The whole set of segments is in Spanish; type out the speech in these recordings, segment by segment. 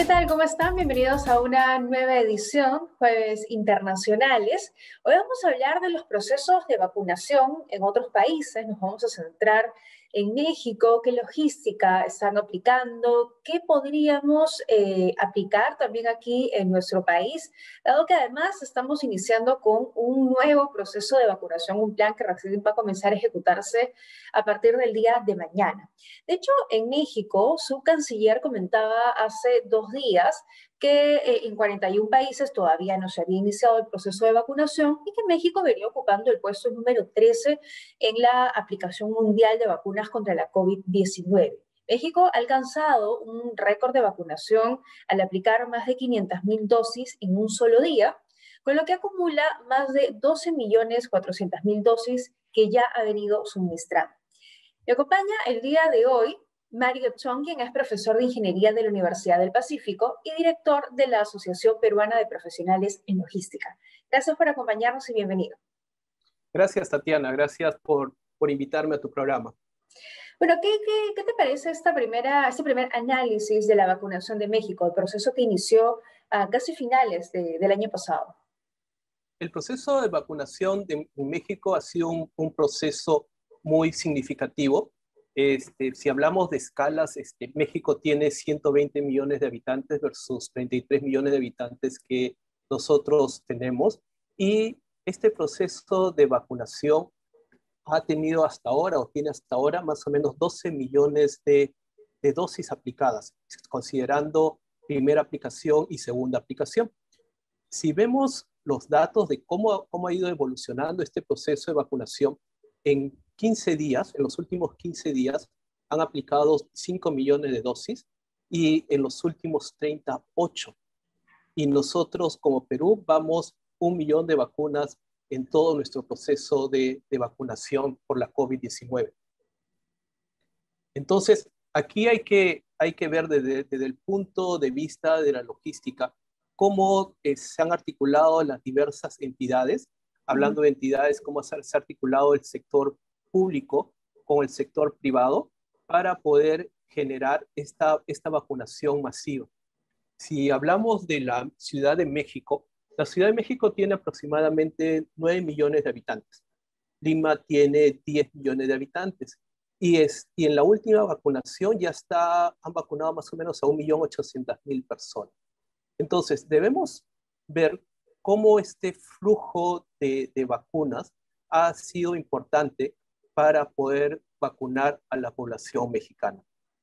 tal? ¿Cómo están? Bienvenidos a una nueva edición, Jueves Internacionales. Hoy vamos a hablar de los procesos de vacunación en otros países. Nos vamos a centrar en México, qué logística están aplicando, qué podríamos aplicar también aquí en nuestro país, dado que además estamos iniciando con un nuevo proceso de vacunación, un plan que recién va a comenzar a ejecutarse a partir del día de mañana. De hecho, en México, su canciller comentaba hace 2 días que en 41 países todavía no se había iniciado el proceso de vacunación y que México venía ocupando el puesto número 13 en la aplicación mundial de vacunas contra la COVID-19. México ha alcanzado un récord de vacunación al aplicar más de 500.000 dosis en un solo día, con lo que acumula más de 12.400.000 dosis que ya ha venido suministrando. Me acompaña el día de hoy Mario Chong, quien es profesor de Ingeniería de la Universidad del Pacífico y director de la Asociación Peruana de Profesionales en Logística. Gracias por acompañarnos y bienvenido. Gracias, Tatiana. Gracias por invitarme a tu programa. Bueno, ¿qué te parece este primer análisis de la vacunación de México, el proceso que inició a casi finales del año pasado? El proceso de vacunación en México ha sido un proceso muy significativo. Si hablamos de escalas, México tiene 120 millones de habitantes versus 33 millones de habitantes que nosotros tenemos. Y este proceso de vacunación ha tenido hasta ahora, o tiene hasta ahora, más o menos 12 millones de dosis aplicadas, considerando primera aplicación y segunda aplicación. Si vemos los datos de cómo ha ido evolucionando este proceso de vacunación, en 15 días, en los últimos 15 días, han aplicado 5 millones de dosis y en los últimos 38. Y nosotros como Perú vamos 1 millón de vacunas en todo nuestro proceso de vacunación por la COVID-19. Entonces, aquí hay que ver desde el punto de vista de la logística cómo se han articulado las diversas entidades, hablando de entidades, cómo se ha articulado el sector público con el sector privado para poder generar esta vacunación masiva. Si hablamos de la Ciudad de México, la Ciudad de México tiene aproximadamente 9 millones de habitantes. Lima tiene 10 millones de habitantes. Y en la última vacunación han vacunado más o menos a 1.800.000 personas. Entonces, debemos ver cómo este flujo de vacunas ha sido importante para poder vacunar a la población mexicana.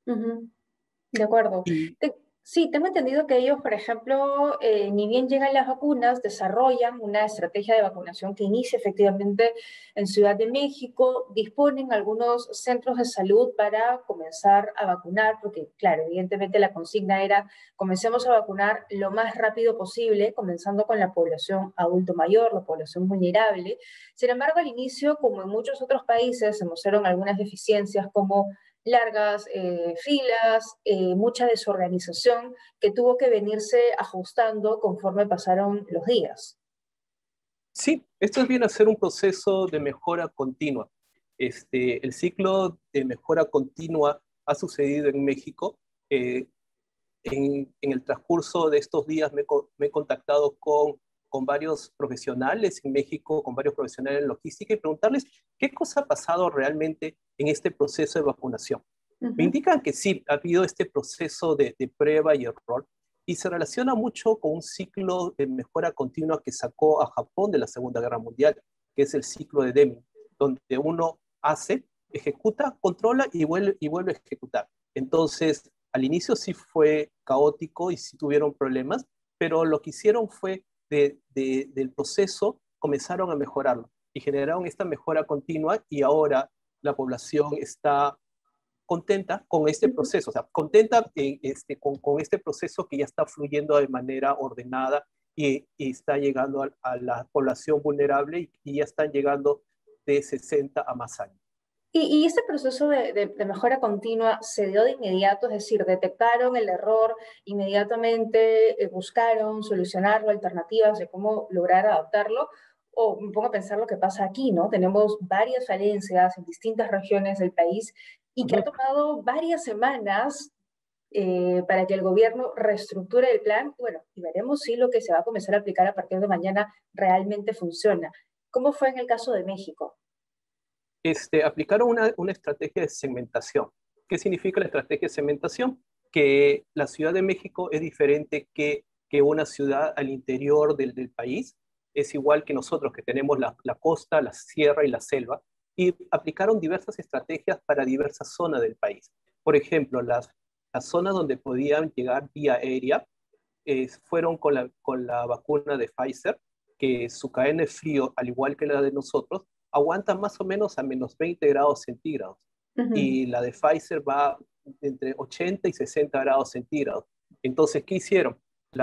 De acuerdo. Sí, tengo entendido que ellos, por ejemplo, ni bien llegan las vacunas, desarrollan una estrategia de vacunación que inicia efectivamente en Ciudad de México, disponen algunos centros de salud para comenzar a vacunar, porque, claro, evidentemente la consigna era comencemos a vacunar lo más rápido posible, comenzando con la población adulto mayor, la población vulnerable. Sin embargo, al inicio, como en muchos otros países, se mostraron algunas deficiencias como largas filas, mucha desorganización que tuvo que venirse ajustando conforme pasaron los días. Sí, esto viene a ser un proceso de mejora continua. El ciclo de mejora continua ha sucedido en México. En el transcurso de estos días me he contactado con varios profesionales en México, con varios profesionales en logística y preguntarles qué cosa ha pasado realmente en este proceso de vacunación. Me indican que sí, ha habido este proceso de prueba y error y se relaciona mucho con un ciclo de mejora continua que sacó a Japón de la Segunda Guerra Mundial, que es el ciclo de Deming, donde uno hace, ejecuta, controla y vuelve a ejecutar. Entonces, al inicio sí fue caótico y sí tuvieron problemas, pero lo que hicieron fue del proceso comenzaron a mejorarlo y generaron esta mejora continua y ahora la población está contenta con este proceso, o sea, contenta con este proceso que ya está fluyendo de manera ordenada y está llegando a la población vulnerable y ya están llegando de 60 a más años. ¿Y este proceso de mejora continua se dio de inmediato? Es decir, detectaron el error, inmediatamente buscaron solucionarlo, alternativas de cómo lograr adaptarlo, o me pongo a pensar lo que pasa aquí, ¿no? Tenemos varias falencias en distintas regiones del país y que ha tomado varias semanas para que el gobierno reestructure el plan. Bueno, y veremos si lo que se va a comenzar a aplicar a partir de mañana realmente funciona. ¿Cómo fue en el caso de México? Aplicaron una estrategia de segmentación. ¿Qué significa la estrategia de segmentación? Que la Ciudad de México es diferente que una ciudad al interior del país. Es igual que nosotros, que tenemos la costa, la sierra y la selva, y aplicaron diversas estrategias para diversas zonas del país. Por ejemplo, las zonas donde podían llegar vía aérea fueron con la vacuna de Pfizer, que su cadena de frío, al igual que la de nosotros, aguanta más o menos a menos 20 grados centígrados. Ujú. Y la de Pfizer va entre 80 y 60 grados centígrados. Entonces, ¿qué hicieron?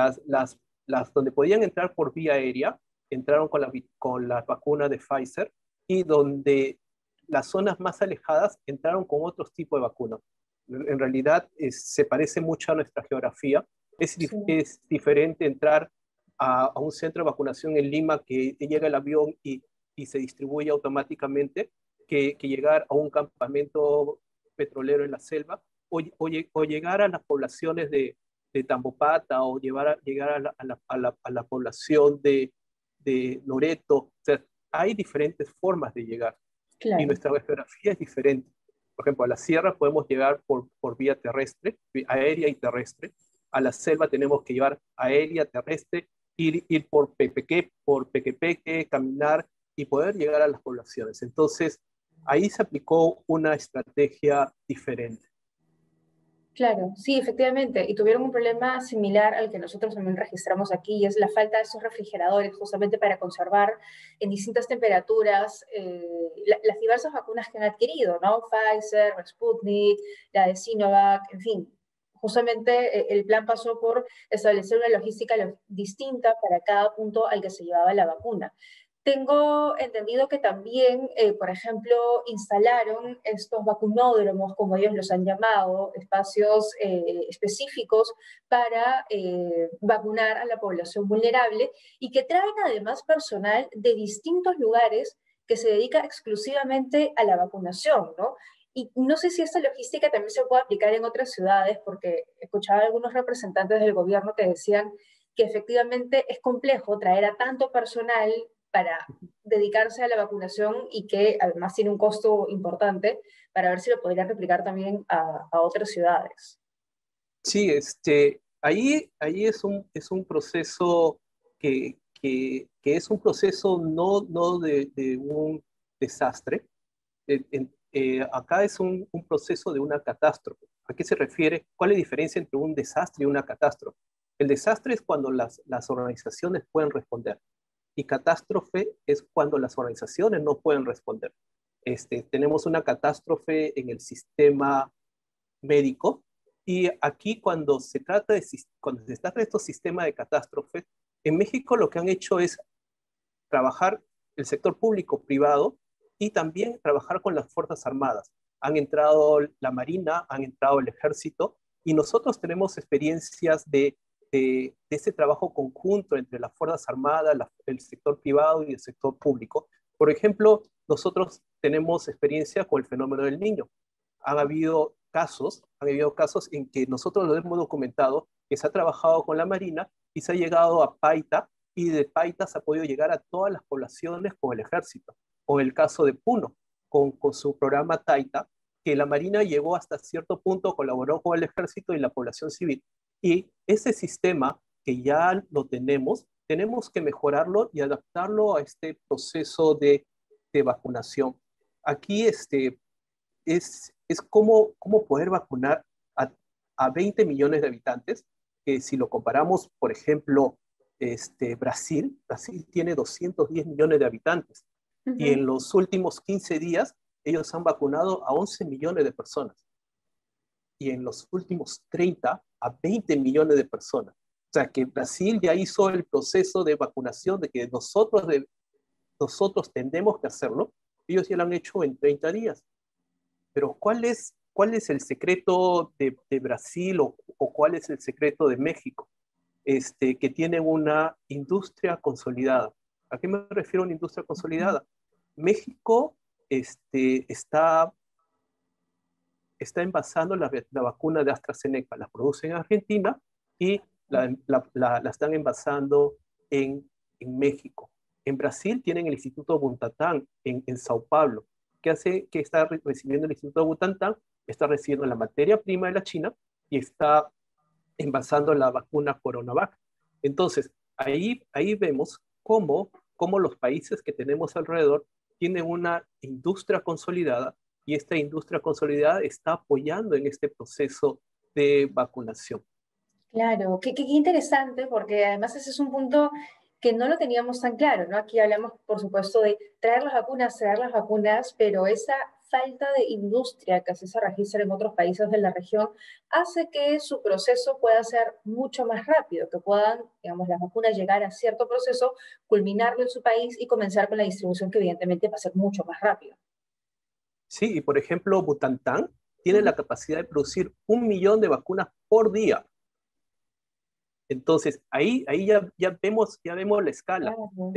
Las donde podían entrar por vía aérea, entraron con la vacuna de Pfizer, y donde las zonas más alejadas entraron con otros tipos de vacunas. En realidad se parece mucho a nuestra geografía. Sí, Es diferente entrar a un centro de vacunación en Lima, que llega el avión y se distribuye automáticamente, que llegar a un campamento petrolero en la selva, o llegar a las poblaciones de Tambopata, o llegar a la población de Loreto. O sea, hay diferentes formas de llegar, y claro. nuestra geografía es diferente. Por ejemplo, a la sierra podemos llegar por vía terrestre, aérea y terrestre. A la selva tenemos que llevar aérea, terrestre, ir por Pequepeque, caminar y poder llegar a las poblaciones. Entonces, ahí se aplicó una estrategia diferente. Claro, sí, efectivamente. Y tuvieron un problema similar al que nosotros también registramos aquí, y es la falta de esos refrigeradores justamente para conservar en distintas temperaturas las diversas vacunas que han adquirido, ¿no? Pfizer, Sputnik, la de Sinovac, en fin. Justamente el plan pasó por establecer una logística distinta para cada punto al que se llevaba la vacuna. Tengo entendido que también, por ejemplo, instalaron estos vacunódromos, como ellos los han llamado, espacios específicos para vacunar a la población vulnerable, y que traen además personal de distintos lugares que se dedica exclusivamente a la vacunación, ¿no? Y no sé si esta logística también se puede aplicar en otras ciudades, porque escuchaba a algunos representantes del gobierno que decían que efectivamente es complejo traer a tanto personal para dedicarse a la vacunación, y que además tiene un costo importante, para ver si lo podrían replicar también a otras ciudades. Sí, ahí es un proceso que es un proceso no de un desastre. Acá es un proceso de una catástrofe. ¿A qué se refiere? ¿Cuál es la diferencia entre un desastre y una catástrofe? El desastre es cuando las organizaciones pueden responder, y catástrofe es cuando las organizaciones no pueden responder. Tenemos una catástrofe en el sistema médico, y aquí cuando se trata de estos sistemas de catástrofe, en México lo que han hecho es trabajar el sector público-privado, y también trabajar con las Fuerzas Armadas. Han entrado la Marina, han entrado el Ejército, y nosotros tenemos experiencias de ese trabajo conjunto entre las Fuerzas Armadas, el sector privado y el sector público. Por ejemplo, nosotros tenemos experiencia con el fenómeno del Niño. Han habido casos en que nosotros lo hemos documentado, que se ha trabajado con la Marina y se ha llegado a Paita, y de Paita se ha podido llegar a todas las poblaciones con el ejército. O el caso de Puno, con su programa Taita, que la Marina llegó hasta cierto punto, colaboró con el ejército y la población civil. Y ese sistema que ya lo tenemos que mejorarlo y adaptarlo a este proceso de vacunación. Aquí es cómo poder vacunar a 20 millones de habitantes, que si lo comparamos, por ejemplo, Brasil tiene 210 millones de habitantes, Uh y -huh. en los últimos 15 días ellos han vacunado a 11 millones de personas, y en los últimos 30 a 20 millones de personas. O sea que Brasil ya hizo el proceso de vacunación de que nosotros tendemos que hacerlo. Ellos ya lo han hecho en 30 días. Pero ¿cuál es el secreto de Brasil, o cuál es el secreto de México? Que tienen una industria consolidada. ¿A qué me refiero a una industria consolidada? México está está envasando la vacuna de AstraZeneca. La produce en Argentina y la están envasando en México. En Brasil tienen el Instituto Butantan en Sao Paulo. ¿Qué está recibiendo el Instituto Butantan? Está recibiendo la materia prima de la China y está envasando la vacuna CoronaVac. Entonces, ahí vemos cómo los países que tenemos alrededor tienen una industria consolidada y esta industria consolidada está apoyando en este proceso de vacunación. Claro, qué interesante, porque además ese es un punto que no lo teníamos tan claro, ¿no? Aquí hablamos, por supuesto, de traer las vacunas, pero esa falta de industria que así se registra en otros países de la región hace que su proceso pueda ser mucho más rápido, que puedan, digamos, las vacunas llegar a cierto proceso, culminarlo en su país y comenzar con la distribución que evidentemente va a ser mucho más rápido. Sí, y por ejemplo, Butantan tiene Ujú. la capacidad de producir 1 millón de vacunas por día. Entonces, ahí ya vemos la escala. Claro.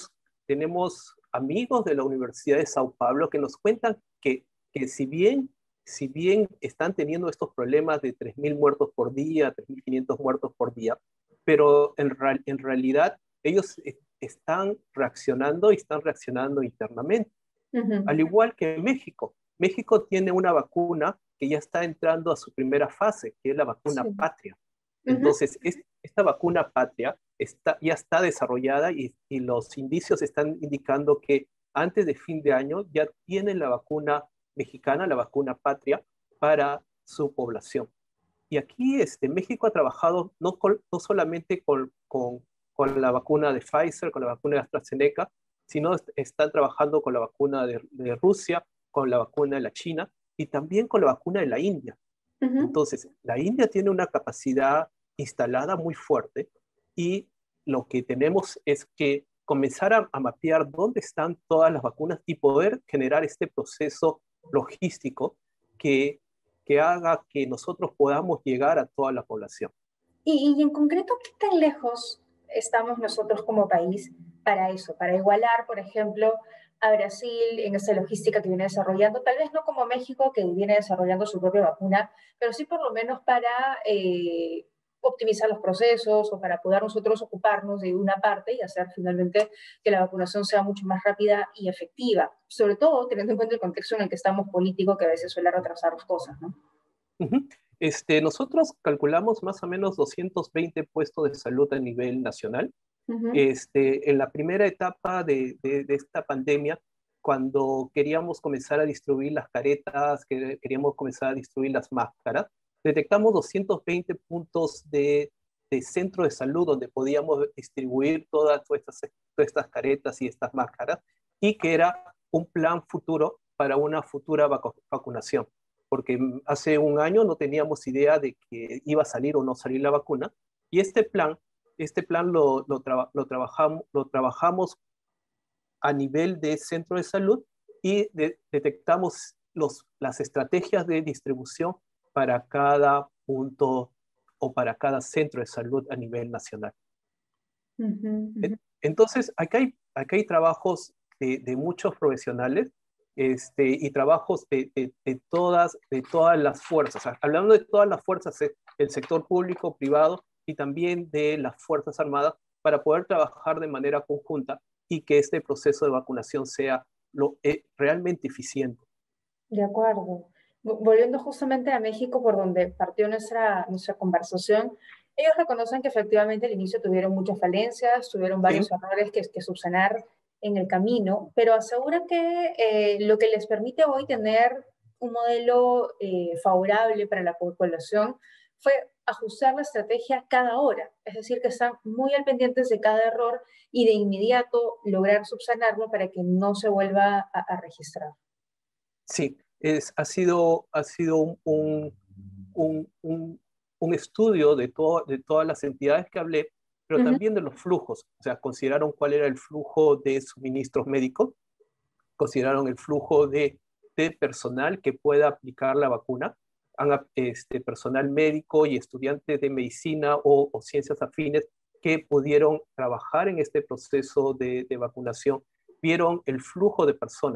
Tenemos amigos de la Universidad de Sao Paulo que nos cuentan que si bien están teniendo estos problemas de 3.000 muertos por día, 3.500 muertos por día, pero en realidad ellos están reaccionando y están reaccionando internamente. Al Ujú. igual que México. México tiene una vacuna que ya está entrando a su primera fase, que es la vacuna Sí. Patria. Ujú. Entonces, esta vacuna Patria ya está desarrollada y los indicios están indicando que antes de fin de año ya tienen la vacuna mexicana, la vacuna Patria, para su población. Y aquí México ha trabajado no solamente con la vacuna de Pfizer, con la vacuna de AstraZeneca, sino están trabajando con la vacuna de Rusia, con la vacuna de la China y también con la vacuna de la India. Ujú. Entonces, la India tiene una capacidad instalada muy fuerte y lo que tenemos es que comenzar a mapear dónde están todas las vacunas y poder generar este proceso logístico que, que haga que nosotros podamos llegar a toda la población. Y en concreto, ¿qué tan lejos estamos nosotros como país para eso? Para igualar, por ejemplo, a Brasil en esa logística que viene desarrollando, tal vez no como México, que viene desarrollando su propia vacuna, pero sí por lo menos para optimizar los procesos o para poder nosotros ocuparnos de una parte y hacer finalmente que la vacunación sea mucho más rápida y efectiva, sobre todo teniendo en cuenta el contexto en el que estamos político, que a veces suele retrasar las cosas, ¿no? Ujú. Nosotros calculamos más o menos 220 puestos de salud a nivel nacional. Ujú. En la primera etapa de esta pandemia, cuando queríamos comenzar a distribuir las caretas, queríamos comenzar a distribuir las máscaras, detectamos 220 puntos de centro de salud donde podíamos distribuir todas estas caretas y estas máscaras, y que era un plan futuro para una futura vacunación. Porque hace un año no teníamos idea de que iba a salir o no salir la vacuna, y este plan lo trabajamos a nivel de centro de salud y detectamos las estrategias de distribución para cada punto o para cada centro de salud a nivel nacional. Ujú. Ujú. Entonces, acá hay trabajos de muchos profesionales, y trabajos de todas las fuerzas. O sea, hablando de todas las fuerzas, el sector público, privado y también de las Fuerzas Armadas, para poder trabajar de manera conjunta y que este proceso de vacunación sea realmente eficiente. De acuerdo. Volviendo justamente a México, por donde partió nuestra conversación, ellos reconocen que efectivamente al inicio tuvieron muchas falencias, tuvieron varios ¿Sí? errores que subsanar en el camino, pero aseguran que lo que les permite hoy tener un modelo favorable para la población fue ajustar la estrategia cada hora, es decir, que están muy al pendientes de cada error y de inmediato lograr subsanarlo para que no se vuelva a registrar. Sí, ha sido un estudio de todas las entidades que hablé, pero Ujú. también de los flujos. O sea, consideraron cuál era el flujo de suministros médicos, consideraron el flujo de personal que pueda aplicar la vacuna, personal médico y estudiantes de medicina o ciencias afines que pudieron trabajar en este proceso de vacunación, vieron el flujo de personas.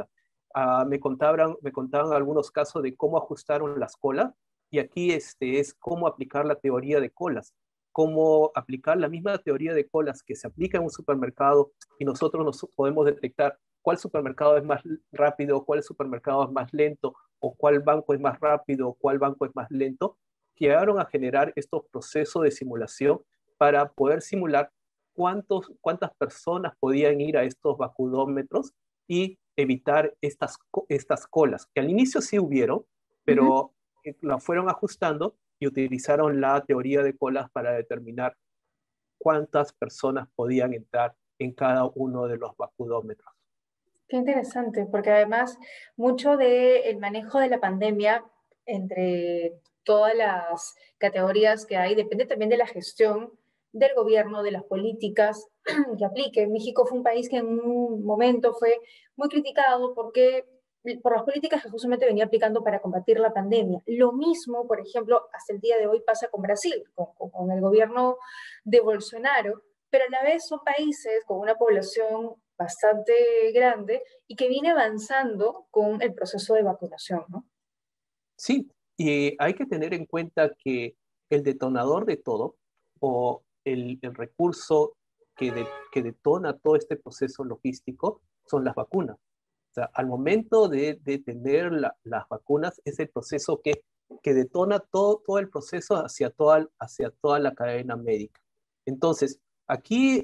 me contaban algunos casos de cómo ajustaron las colas, y aquí es cómo aplicar la teoría de colas, cómo aplicar la misma teoría de colas que se aplica en un supermercado, y nosotros nos podemos detectar cuál supermercado es más rápido, cuál supermercado es más lento, o cuál banco es más rápido, o cuál banco es más lento. Llegaron a generar estos procesos de simulación para poder simular cuántas personas podían ir a estos vacudómetros y evitar estas colas, que al inicio sí hubieron, Ujú. pero la fueron ajustando y utilizaron la teoría de colas para determinar cuántas personas podían entrar en cada uno de los vacudómetros. Qué interesante, porque además mucho del manejo de la pandemia entre todas las categorías que hay depende también de la gestión del gobierno, de las políticas que aplique. México fue un país que en un momento fue muy criticado por las políticas que justamente venía aplicando para combatir la pandemia. Lo mismo, por ejemplo, hasta el día de hoy pasa con Brasil, con el gobierno de Bolsonaro, pero a la vez son países con una población bastante grande y que viene avanzando con el proceso de vacunación, ¿no? Sí, y hay que tener en cuenta que el detonador de todo, o el recurso que detona todo este proceso logístico, son las vacunas. O sea, al momento de tener las vacunas, es el proceso que detona todo el proceso hacia toda la cadena médica. Entonces, aquí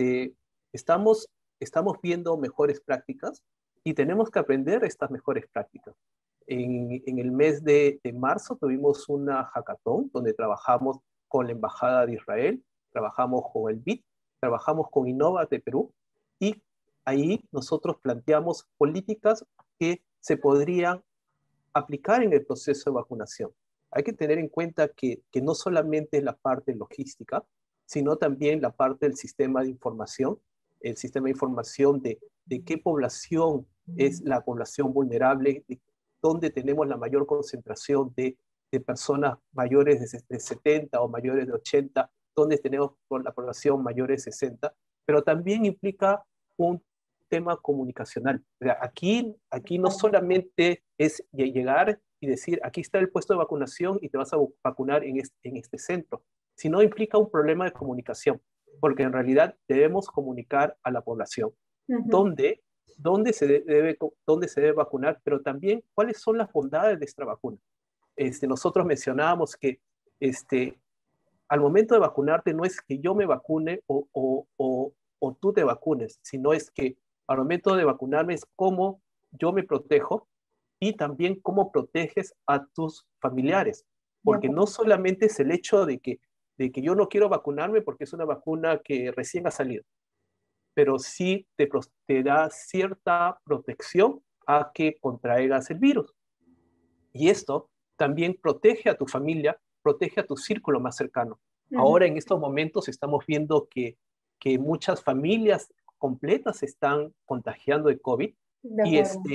estamos viendo mejores prácticas, y tenemos que aprender estas mejores prácticas. En el mes de marzo tuvimos una hackathon donde trabajamos con la Embajada de Israel, trabajamos con el BID, trabajamos con Innova de Perú, y ahí nosotros planteamos políticas que se podrían aplicar en el proceso de vacunación. Hay que tener en cuenta que no solamente es la parte logística, sino también la parte del sistema de información, el sistema de información de qué población es la población vulnerable, de dónde tenemos la mayor concentración de personas mayores de 70 o mayores de 80, dónde tenemos la población mayores de 60, pero también implica un tema comunicacional. O sea, aquí no solamente es llegar y decir, aquí está el puesto de vacunación y te vas a vacunar en este centro, sino implica un problema de comunicación, porque en realidad debemos comunicar a la población Ujú. dónde, dónde se debe vacunar, pero también cuáles son las bondades de esta vacuna. Nosotros mencionábamos que este, al momento de vacunarte no es que yo me vacune o tú te vacunes, sino es que al momento de vacunarme es cómo yo me protejo, y también cómo proteges a tus familiares, De porque acuerdo. no solamente es el hecho de que yo no quiero vacunarme porque es una vacuna que recién ha salido, pero sí te da cierta protección a que contraigas el virus. Y esto también protege a tu familia, protege a tu círculo más cercano. Ujú. Ahora en estos momentos estamos viendo que muchas familias completas se están contagiando de COVID, De y, acuerdo.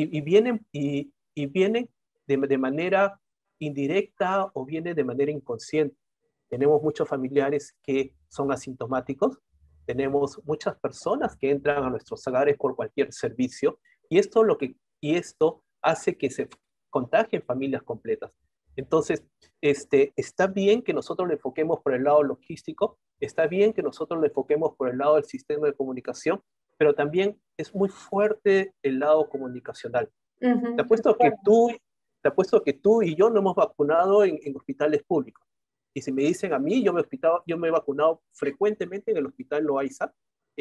vienen de manera indirecta o vienen de manera inconsciente. Tenemos muchos familiares que son asintomáticos, tenemos muchas personas que entran a nuestros hogares por cualquier servicio, y esto hace que se contagien familias completas. Entonces, está bien que nosotros lo enfoquemos por el lado logístico, está bien que nosotros lo enfoquemos por el lado del sistema de comunicación, pero también es muy fuerte el lado comunicacional. Te Ujú. De apuesto que acuerdo. tú, te apuesto que tú y yo no hemos vacunado en hospitales públicos. Y si me dicen a mí, yo me he vacunado frecuentemente en el hospital Loaiza,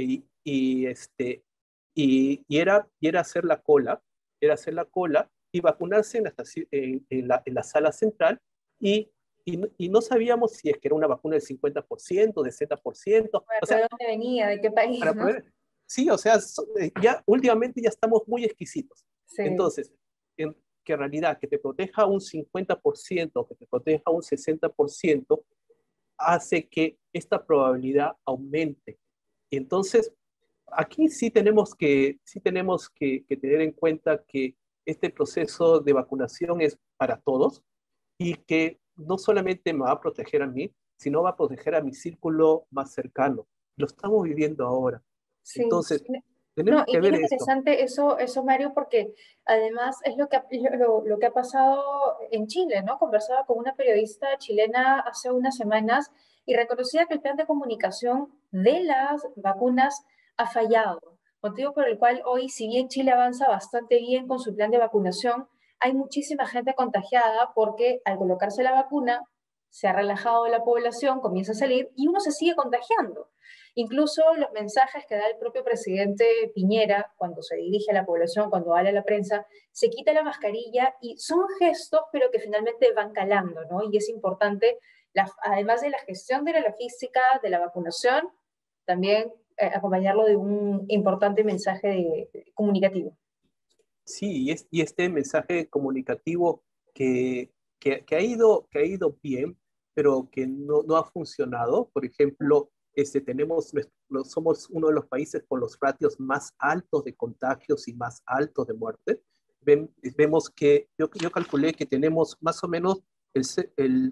y era hacer la cola y vacunarse en la sala central, y no sabíamos si es que era una vacuna del 50%, del 60%, o ¿De sea, dónde venía? ¿De qué país, para no? poder, sí, o sea, ya últimamente ya estamos muy exquisitos. Sí. Entonces, que en realidad que te proteja un 50%, que te proteja un 60%, hace que esta probabilidad aumente. Y entonces, aquí sí tenemos que tener en cuenta que este proceso de vacunación es para todos, y que no solamente me va a proteger a mí, sino va a proteger a mi círculo más cercano. Lo estamos viviendo ahora. Sí. Entonces, No, Tenemos y que bien ver esto. interesante eso, Mario, porque además es lo que ha pasado en Chile, ¿no? Conversaba con una periodista chilena hace unas semanas y reconocía que el plan de comunicación de las vacunas ha fallado, motivo por el cual hoy, si bien Chile avanza bastante bien con su plan de vacunación, hay muchísima gente contagiada porque al colocarse la vacuna se ha relajado la población, comienza a salir y uno se sigue contagiando. Incluso los mensajes que da el propio presidente Piñera cuando se dirige a la población, cuando habla a la prensa, se quita la mascarilla y son gestos, pero que finalmente van calando, ¿no? Y es importante, además de la gestión de la logística, de la vacunación, también acompañarlo de un importante mensaje comunicativo. Sí, y este mensaje comunicativo que, que ha ido bien, pero que no ha funcionado. Por ejemplo, somos uno de los países con los ratios más altos de contagios y más altos de muerte. Vemos que yo calculé que tenemos más o menos el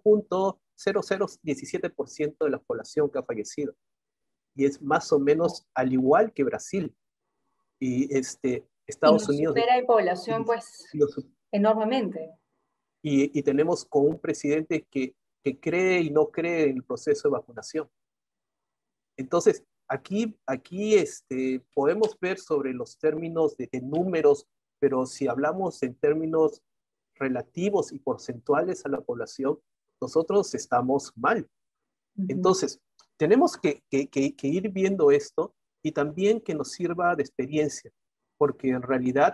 0,0017% de la población que ha fallecido. Y es más o menos al igual que Brasil. Y Y Estados nos Unidos supera en población, y, pues, y nos- enormemente. y tenemos con un presidente que cree y no cree en el proceso de vacunación. Entonces, aquí podemos ver sobre los términos de números, pero si hablamos en términos relativos y porcentuales a la población, nosotros estamos mal. Uh -huh. Entonces, tenemos que ir viendo esto y también que nos sirva de experiencia, porque en realidad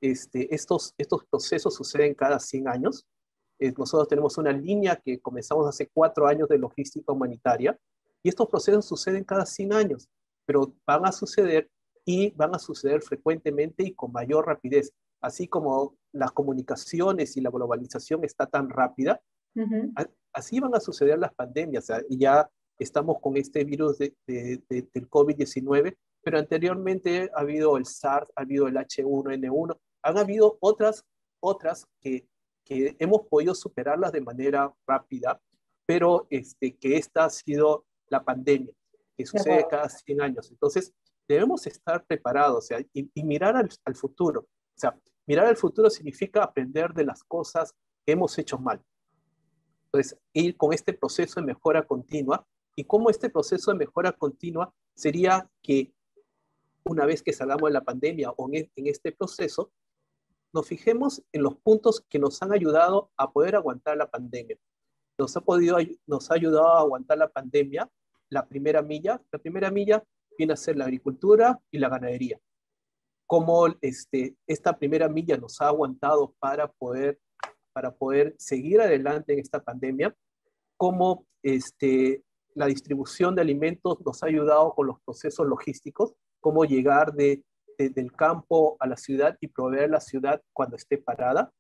estos procesos suceden cada 100 años. Nosotros tenemos una línea que comenzamos hace 4 años de logística humanitaria y estos procesos suceden cada 100 años, pero van a suceder y van a suceder frecuentemente y con mayor rapidez. Así como las comunicaciones y la globalización está tan rápida, Uh -huh. así van a suceder las pandemias. O sea, ya estamos con este virus del COVID-19, pero anteriormente ha habido el SARS, ha habido el H1N1, han habido otras que hemos podido superarlas de manera rápida, pero que esta ha sido la pandemia, que De sucede acuerdo. cada 100 años. Entonces, debemos estar preparados, o sea, y mirar al futuro. O sea, mirar al futuro significa aprender de las cosas que hemos hecho mal. Entonces, ir con este proceso de mejora continua. Y cómo este proceso de mejora continua sería que una vez que salgamos de la pandemia o en este proceso, nos fijemos en los puntos que nos han ayudado a poder aguantar la pandemia. Nos ha ayudado a aguantar la pandemia la primera milla. La primera milla viene a ser la agricultura y la ganadería. Cómo esta primera milla nos ha aguantado para poder seguir adelante en esta pandemia, cómo la distribución de alimentos nos ha ayudado con los procesos logísticos, cómo llegar del campo a la ciudad y proveer la ciudad cuando esté parada,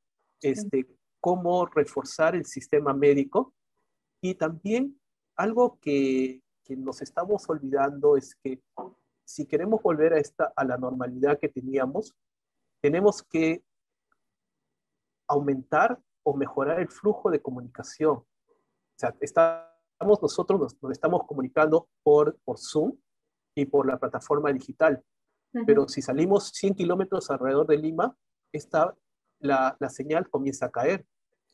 cómo reforzar el sistema médico y también algo que nos estamos olvidando es que si queremos volver a la normalidad que teníamos, tenemos que aumentar o mejorar el flujo de comunicación. O sea, nos estamos comunicando por Zoom y por la plataforma digital, Uh -huh. pero si salimos 100 kilómetros alrededor de Lima, la señal comienza a caer.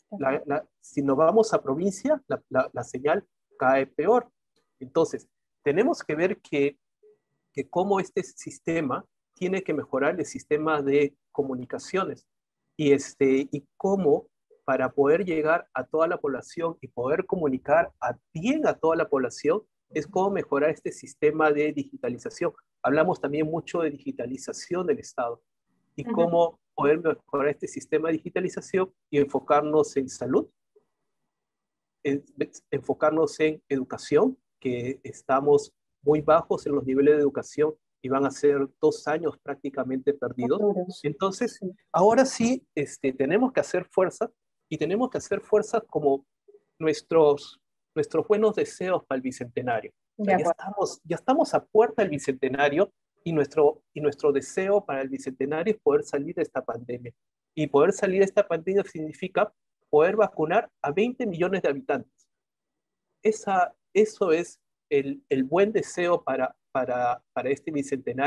Si nos vamos a provincia, la señal cae peor. Entonces, tenemos que ver que cómo este sistema tiene que mejorar el sistema de comunicaciones y cómo para poder llegar a toda la población y poder comunicar bien a toda la población es cómo mejorar este sistema de digitalización. Hablamos también mucho de digitalización del Estado y Uh -huh. cómo poder mejorar este sistema de digitalización y enfocarnos en salud, enfocarnos en educación, que estamos muy bajos en los niveles de educación y van a ser 2 años prácticamente perdidos. Entonces, Sí. ahora sí, tenemos que hacer fuerza y tenemos que hacer fuerza como nuestros buenos deseos para el Bicentenario. O De sea, acuerdo. ya estamos a puerta del Bicentenario y nuestro deseo para el Bicentenario es poder salir de esta pandemia. Y poder salir de esta pandemia significa poder vacunar a 20 millones de habitantes. Eso es el buen deseo para este bicentenario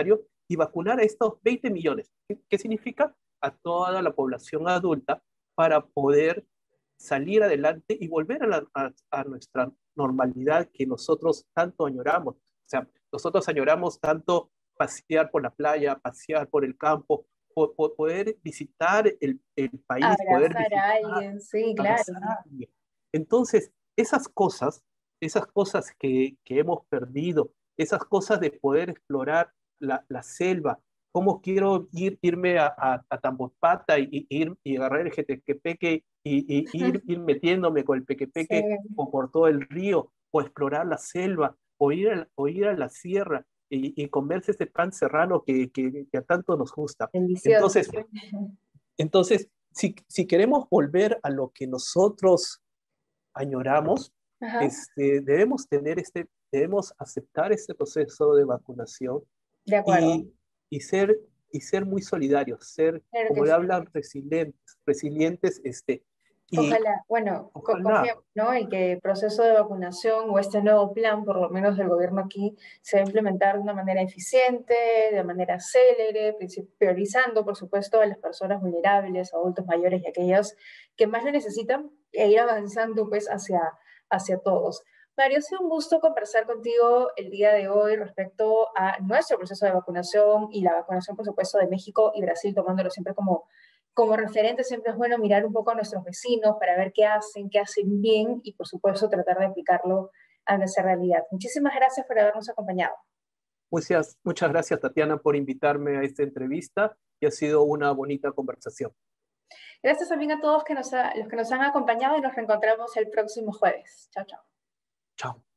y vacunar a estos 20 millones. ¿Qué significa? A toda la población adulta para poder salir adelante y volver a nuestra normalidad que nosotros tanto añoramos. O sea, nosotros añoramos tanto pasear por la playa, pasear por el campo, poder visitar el país, poder Abrazar a visitar, alguien, sí, claro. abrazar a alguien. Entonces, esas cosas que hemos perdido, esas cosas de poder explorar la selva, cómo quiero irme a Tambospata y agarrar el jetequepeque ir metiéndome con el Sí, pequepeque o por todo el río, o explorar la selva, o ir a la sierra y comerse ese pan serrano que a tanto nos gusta. delicioso. Entonces, entonces si queremos volver a lo que nosotros añoramos, Ajá, debemos aceptar este proceso de vacunación de acuerdo. y, y ser, y ser muy solidarios, ser, Claro que como sí. hablan, resilientes, y Ojalá, bueno, ojalá, confiamos, ¿no? En que el proceso de vacunación o este nuevo plan, por lo menos del gobierno aquí, se va a implementar de una manera eficiente, de manera célere, priorizando, por supuesto, a las personas vulnerables, adultos mayores y aquellos que más lo necesitan, e ir avanzando, pues, hacia todos. Mario, ha sido un gusto conversar contigo el día de hoy respecto a nuestro proceso de vacunación y la vacunación, por supuesto, de México y Brasil, tomándolo siempre como referente. Siempre es bueno mirar un poco a nuestros vecinos para ver qué hacen bien y por supuesto tratar de aplicarlo a nuestra realidad. Muchísimas gracias por habernos acompañado. muchas gracias, Tatiana, por invitarme a esta entrevista y ha sido una bonita conversación. Gracias también a todos los que nos han acompañado y nos reencontramos el próximo jueves. Chao, chao. Chao.